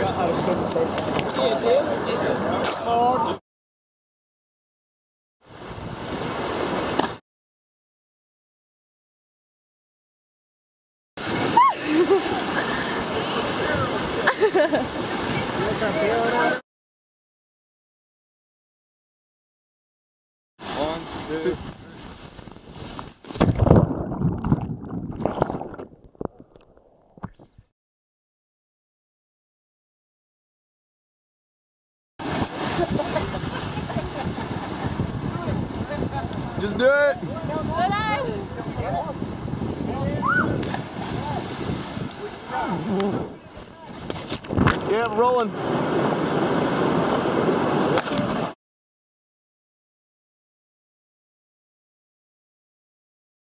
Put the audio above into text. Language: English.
How to swim the first time. Oh. One, two. Just do it. Yeah, rolling.